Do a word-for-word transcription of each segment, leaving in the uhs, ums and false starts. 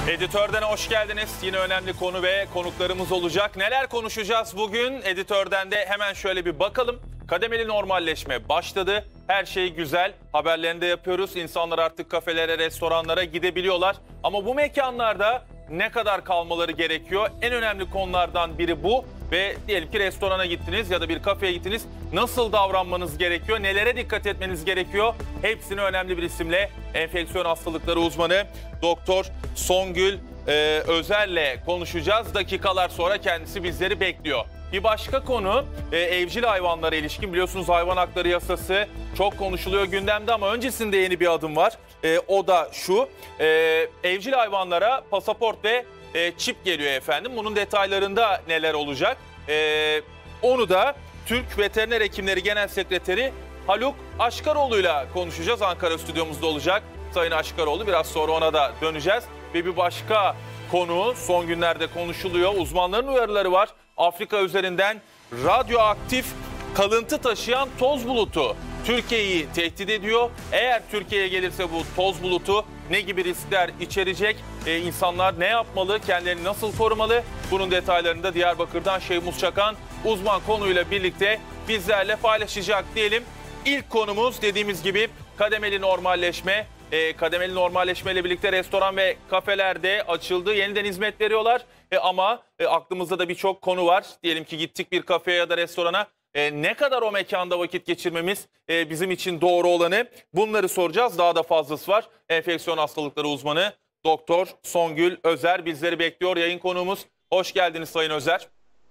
Editörden hoş geldiniz. Yine önemli konu ve konuklarımız olacak. Neler konuşacağız bugün? Editörden de hemen şöyle bir bakalım. Kademeli normalleşme başladı. Her şey güzel. Haberlerini de yapıyoruz. İnsanlar artık kafelere, restoranlara gidebiliyorlar. Ama bu mekanlarda ne kadar kalmaları gerekiyor? En önemli konulardan biri bu. Ve diyelim ki restorana gittiniz ya da bir kafeye gittiniz. Nasıl davranmanız gerekiyor? Nelere dikkat etmeniz gerekiyor? Hepsini önemli bir isimle enfeksiyon hastalıkları uzmanı Doktor Songül e, Özer'le konuşacağız. Dakikalar sonra kendisi bizleri bekliyor. Bir başka konu e, evcil hayvanlara ilişkin. Biliyorsunuz hayvan hakları yasası çok konuşuluyor gündemde ama öncesinde yeni bir adım var. E, o da şu, e, evcil hayvanlara pasaport ve e, çip geliyor efendim. Bunun detaylarında neler olacak? E, onu da Türk Veteriner Hekimleri Genel Sekreteri Haluk Aşkaroğlu'yla konuşacağız. Ankara stüdyomuzda olacak Sayın Aşkaroğlu. Biraz sonra ona da döneceğiz. Ve bir başka konu son günlerde konuşuluyor. Uzmanların uyarıları var. Afrika üzerinden radyoaktif kalıntı taşıyan toz bulutu Türkiye'yi tehdit ediyor. Eğer Türkiye'ye gelirse bu toz bulutu ne gibi riskler içerecek? Ee, insanlar ne yapmalı? Kendilerini nasıl korumalı? Bunun detaylarını da Diyarbakır'dan Şeyhmus Çakan uzman konuyla birlikte bizlerle paylaşacak diyelim. İlk konumuz dediğimiz gibi kademeli normalleşme. E, kademeli normalleşme ile birlikte restoran ve kafelerde açıldı. Yeniden hizmet veriyorlar. E, ama e, aklımızda da birçok konu var. Diyelim ki gittik bir kafeye ya da restorana. E, ne kadar o mekanda vakit geçirmemiz e, bizim için doğru olanı, bunları soracağız. Daha da fazlası var. Enfeksiyon hastalıkları uzmanı Doktor Songül Özer bizleri bekliyor. Yayın konuğumuz. Hoş geldiniz Sayın Özer.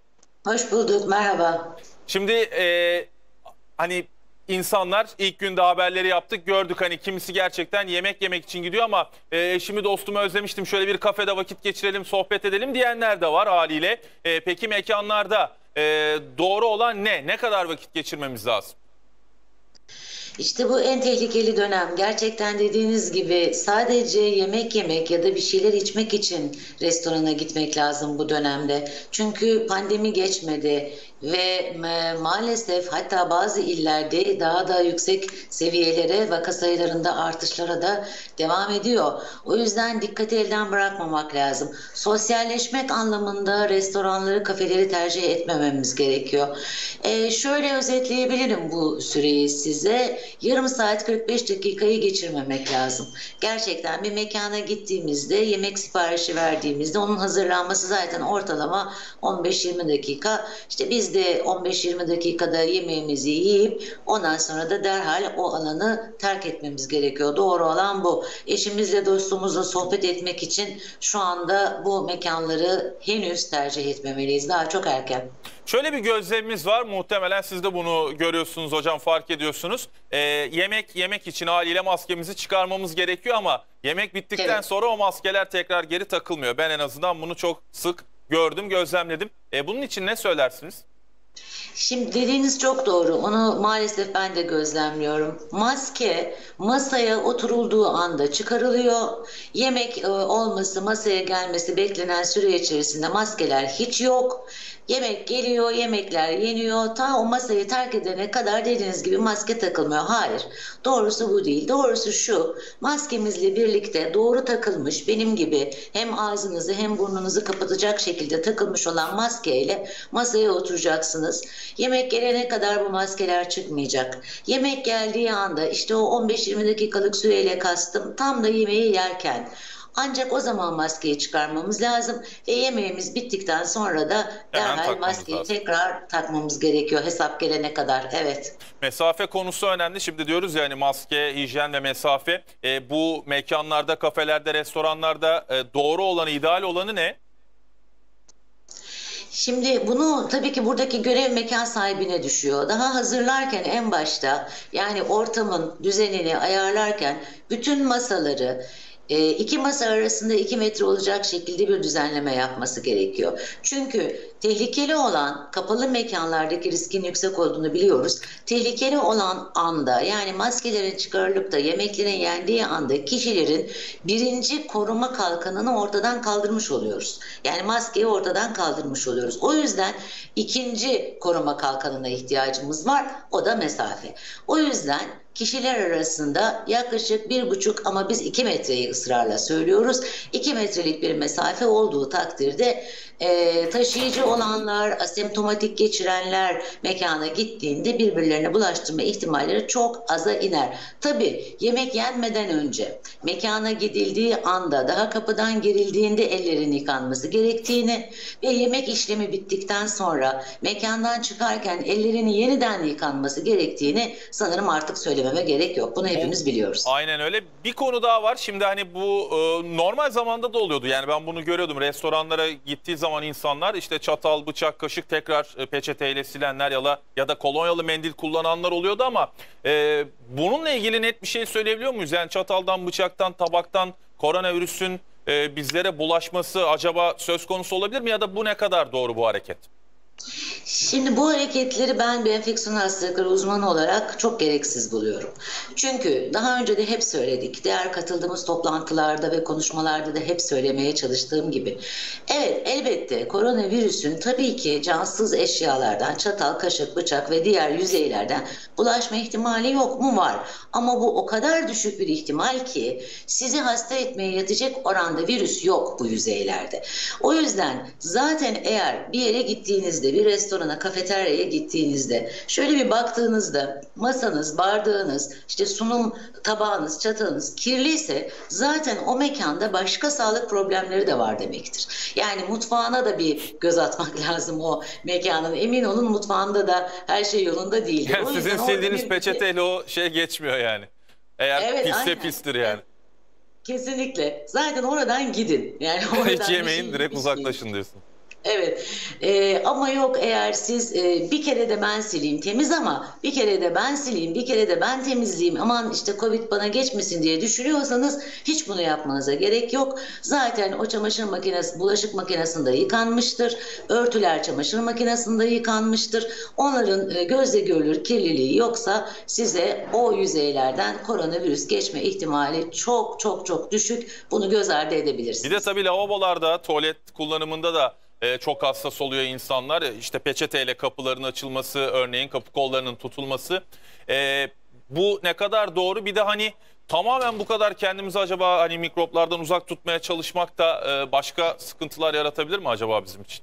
Hoş bulduk. Merhaba. Şimdi e, hani... İnsanlar ilk günde haberleri yaptık, gördük hani kimisi gerçekten yemek yemek için gidiyor ama e, eşimi dostumu özlemiştim, şöyle bir kafede vakit geçirelim, sohbet edelim diyenler de var haliyle. E, peki mekanlarda e, doğru olan ne? Ne kadar vakit geçirmemiz lazım? İşte bu en tehlikeli dönem. Gerçekten dediğiniz gibi sadece yemek yemek ya da bir şeyler içmek için restorana gitmek lazım bu dönemde. Çünkü pandemi geçmedi ve maalesef hatta bazı illerde daha da yüksek seviyelere, vaka sayılarında artışlara da devam ediyor. O yüzden dikkati elden bırakmamak lazım. Sosyalleşmek anlamında restoranları, kafeleri tercih etmememiz gerekiyor. Ee, şöyle özetleyebilirim bu süreyi size. Yarım saat kırk beş dakikayı geçirmemek lazım. Gerçekten bir mekana gittiğimizde, yemek siparişi verdiğimizde onun hazırlanması zaten ortalama on beş yirmi dakika. İşte biz de on beş yirmi dakikada yemeğimizi yiyip ondan sonra da derhal o alanı terk etmemiz gerekiyor. Doğru olan bu. Eşimizle, dostumuzla sohbet etmek için şu anda bu mekanları henüz tercih etmemeliyiz. Daha çok erken. Şöyle bir gözlemimiz var. Muhtemelen siz de bunu görüyorsunuz hocam, fark ediyorsunuz. Ee, yemek yemek için haliyle maskemizi çıkarmamız gerekiyor ama yemek bittikten evet. sonra o maskeler tekrar geri takılmıyor. Ben en azından bunu çok sık gördüm, gözlemledim. Ee, bunun için ne söylersiniz? Şimdi dediğiniz çok doğru. Onu maalesef ben de gözlemliyorum. Maske masaya oturulduğu anda çıkarılıyor. Yemek e, olması, masaya gelmesi beklenen süre içerisinde maskeler hiç yok. Yemek geliyor, yemekler yeniyor. Ta o masayı terk edene kadar dediğiniz gibi maske takılmıyor. Hayır. Doğrusu bu değil. Doğrusu şu. Maskemizle birlikte doğru takılmış, benim gibi hem ağzınızı hem burnunuzu kapatacak şekilde takılmış olan maskeyle masaya oturacaksınız. Yemek gelene kadar bu maskeler çıkmayacak. Yemek geldiği anda işte o on beş yirmi dakikalık süreyle kastım tam da yemeği yerken. Ancak o zaman maskeyi çıkarmamız lazım ve yemeğimiz bittikten sonra da derhal maskeyi lazım. tekrar takmamız gerekiyor hesap gelene kadar. Evet. Mesafe konusu önemli. Şimdi diyoruz ya hani maske, hijyen ve mesafe. E, bu mekanlarda, kafelerde, restoranlarda e, doğru olanı, ideal olanı ne? Şimdi bunu tabii ki buradaki görev mekan sahibine düşüyor. Daha hazırlarken en başta yani ortamın düzenini ayarlarken bütün masaları E, iki masa arasında iki metre olacak şekilde bir düzenleme yapması gerekiyor. Çünkü tehlikeli olan kapalı mekanlardaki riskin yüksek olduğunu biliyoruz. Tehlikeli olan anda yani maskelerin çıkarılıp da yemeklerin yendiği anda kişilerin birinci koruma kalkanını ortadan kaldırmış oluyoruz. Yani maskeyi ortadan kaldırmış oluyoruz. O yüzden ikinci koruma kalkanına ihtiyacımız var. O da mesafe. O yüzden kişiler arasında yaklaşık bir buçuk ama biz iki metreyi ısrarla söylüyoruz. iki metrelik bir mesafe olduğu takdirde e, taşıyıcı olanlar, asemptomatik geçirenler mekana gittiğinde birbirlerine bulaştırma ihtimalleri çok aza iner. Tabii yemek yenmeden önce mekana gidildiği anda daha kapıdan girildiğinde ellerin yıkanması gerektiğini ve yemek işlemi bittikten sonra mekandan çıkarken ellerini yeniden yıkanması gerektiğini sanırım artık söylememe gerek yok. Bunu hepimiz biliyoruz. Aynen öyle. Bir konu daha var. Şimdi hani bu e, normal zamanda da oluyordu. Yani ben bunu görüyordum. Restoranlara gittiği zaman insanlar işte çatal, bıçak, kaşık tekrar e, peçeteyle silenler ya da, ya da kolonyalı mendil kullananlar oluyordu ama e, bununla ilgili net bir şey söyleyebiliyor muyuz? Yani çataldan, bıçaktan, tabaktan koronavirüsün e, bizlere bulaşması acaba söz konusu olabilir mi ya da bu ne kadar doğru bu hareket? Şimdi bu hareketleri ben bir enfeksiyon hastalıkları uzmanı olarak çok gereksiz buluyorum. Çünkü daha önce de hep söyledik, diğer katıldığımız toplantılarda ve konuşmalarda da hep söylemeye çalıştığım gibi. Evet, elbette koronavirüsün tabii ki cansız eşyalardan, çatal, kaşık, bıçak ve diğer yüzeylerden bulaşma ihtimali yok mu? Var. Ama bu o kadar düşük bir ihtimal ki sizi hasta etmeye yetecek oranda virüs yok bu yüzeylerde. O yüzden zaten eğer bir yere gittiğinizde, bir restorana, kafeteryaya gittiğinizde şöyle bir baktığınızda masanız, bardağınız, işte sunum tabağınız, çatalınız kirliyse zaten o mekanda başka sağlık problemleri de var demektir. Yani mutfağına da bir göz atmak lazım o mekanın. Emin olun mutfağında da her şey yolunda değil. Yani sizin sildiğiniz peçeteyle o şey geçmiyor yani. Eğer evet, pisse aynen. pistir yani. Kesinlikle. Zaten oradan gidin. Yani oradan Hiç yemeyin, şey, direkt şey. uzaklaşın diyorsun. Evet ee, ama yok eğer siz e, bir kere de ben sileyim temiz ama bir kere de ben sileyim bir kere de ben temizleyeyim aman işte Covid bana geçmesin diye düşünüyorsanız hiç bunu yapmanıza gerek yok. Zaten o çamaşır makinesi bulaşık makinesinde yıkanmıştır. Örtüler çamaşır makinesinde yıkanmıştır. Onların e, gözle görülür kirliliği yoksa size o yüzeylerden koronavirüs geçme ihtimali çok çok çok düşük. Bunu göz ardı edebilirsiniz. Bir de tabii lavabolarda, tuvalet kullanımında da Ee, çok hassas oluyor insanlar. İşte peçeteyle kapıların açılması, örneğin kapı kollarının tutulması. Ee, bu ne kadar doğru? Bir de hani tamamen bu kadar kendimizi acaba hani mikroplardan uzak tutmaya çalışmak da e, başka sıkıntılar yaratabilir mi acaba bizim için?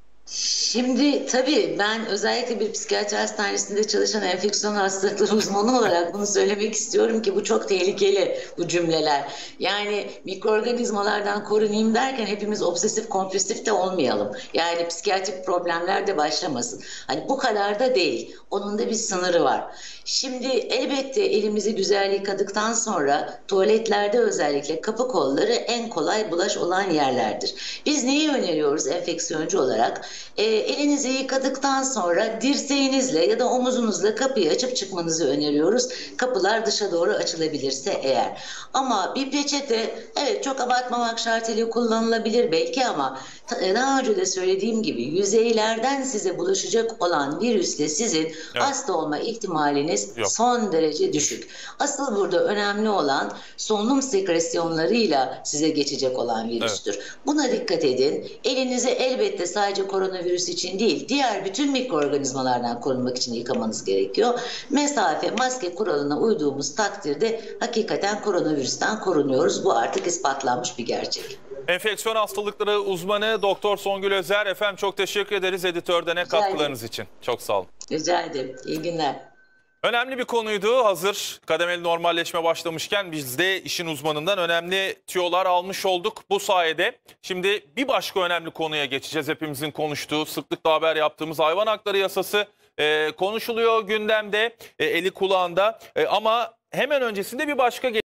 Şimdi tabii ben özellikle bir psikiyatri hastanesinde çalışan enfeksiyon hastalıkları uzmanı olarak bunu söylemek istiyorum ki bu çok tehlikeli bu cümleler. Yani mikroorganizmalardan korunayım derken hepimiz obsesif kompulsif de olmayalım. Yani psikiyatrik problemler de başlamasın. Hani bu kadar da değil. Onun da bir sınırı var. Şimdi elbette elimizi güzel yıkadıktan sonra tuvaletlerde özellikle kapı kolları en kolay bulaş olan yerlerdir. Biz neyi öneriyoruz enfeksiyoncu olarak? E, elinizi yıkadıktan sonra dirseğinizle ya da omuzunuzla kapıyı açıp çıkmanızı öneriyoruz. Kapılar dışa doğru açılabilirse eğer. Ama bir peçete evet çok abartmamak şartıyla kullanılabilir belki ama daha önce de söylediğim gibi yüzeylerden size bulaşacak olan virüsle sizin evet. hasta olma ihtimaliniz Yok. son derece düşük. Asıl burada önemli olan solunum sekresyonlarıyla size geçecek olan virüstür. Evet. Buna dikkat edin. Elinizi elbette sadece koronavirüs için değil, diğer bütün mikroorganizmalardan korunmak için yıkamanız gerekiyor. Mesafe, maske kuralına uyduğumuz takdirde hakikaten koronavirüsten korunuyoruz. Bu artık ispatlanmış bir gerçek. Enfeksiyon hastalıkları uzmanı Doktor Songül Özer. Efendim çok teşekkür ederiz Editörden'e katkılarınız için. Çok sağ olun. Rica ederim. İyi günler. Önemli bir konuydu. Hazır kademeli normalleşme başlamışken biz de işin uzmanından önemli tüyolar almış olduk bu sayede. Şimdi bir başka önemli konuya geçeceğiz. Hepimizin konuştuğu, sıklıkla haber yaptığımız hayvan hakları yasası e, konuşuluyor gündemde, e, eli kulağında. E, ama hemen öncesinde bir başka